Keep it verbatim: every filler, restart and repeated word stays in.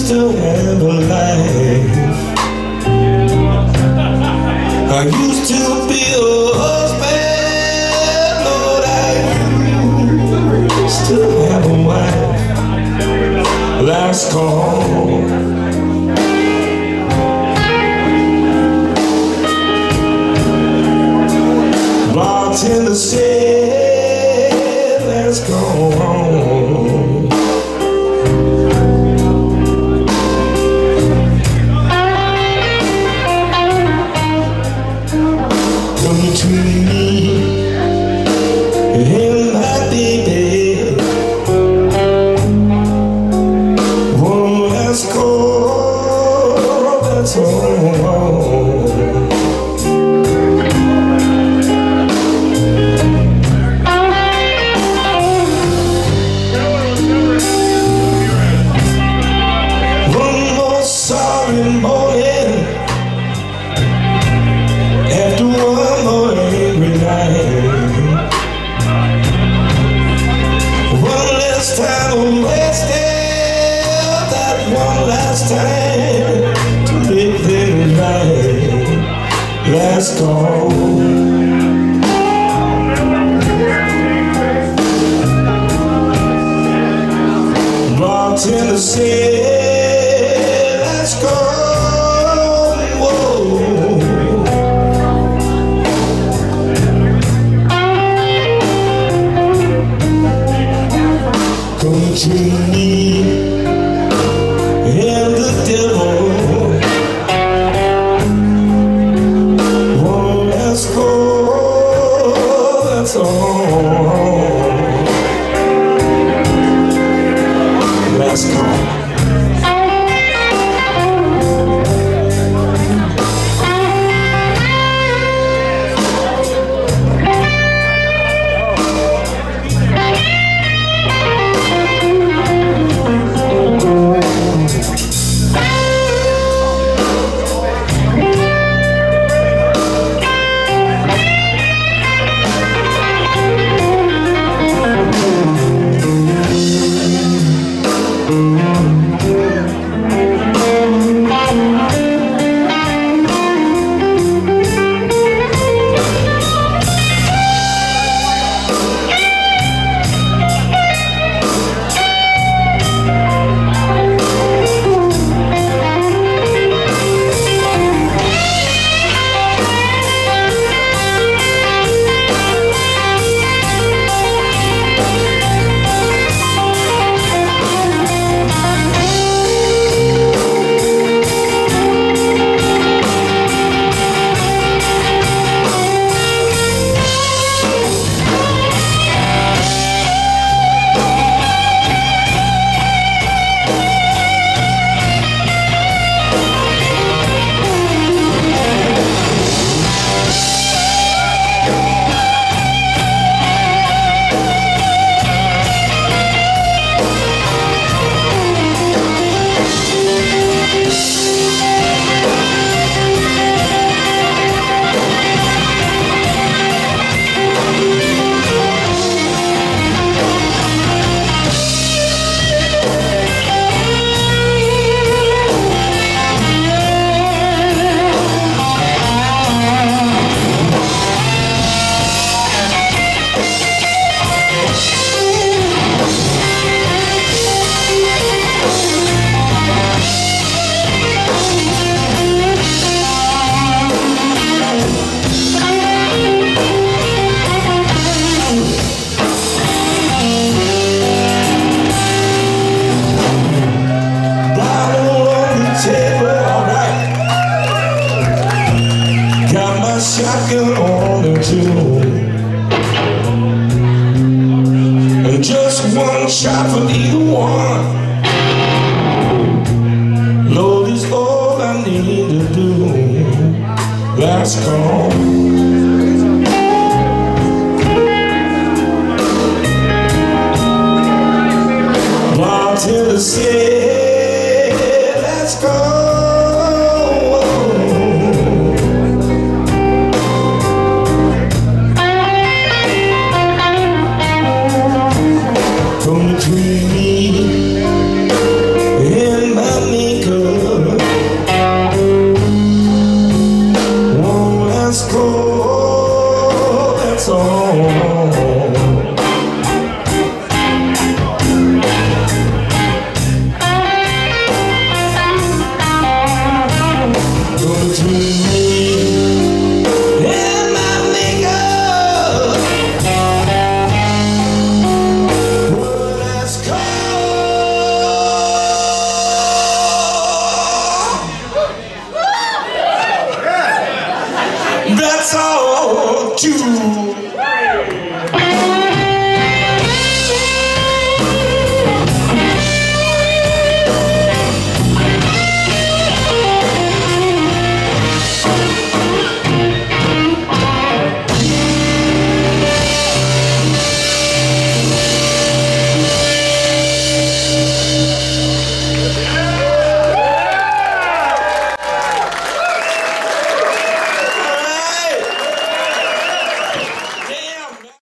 to have a life. I used to be a husband, Lord, I used to have a wife. Last call. Bartender said, let's go home. Come to me and my baby, one last call, that's all. Morning after one more angry night, one last time I'm wasted, that one last time to make things right. Last call. Bartender said, let's go. Come to me and the devil, one last call, that's all. Last call. Shotgun on the tune, and just one shot for either one. Lord is all I need to do. Last call. Bartender said, let's go.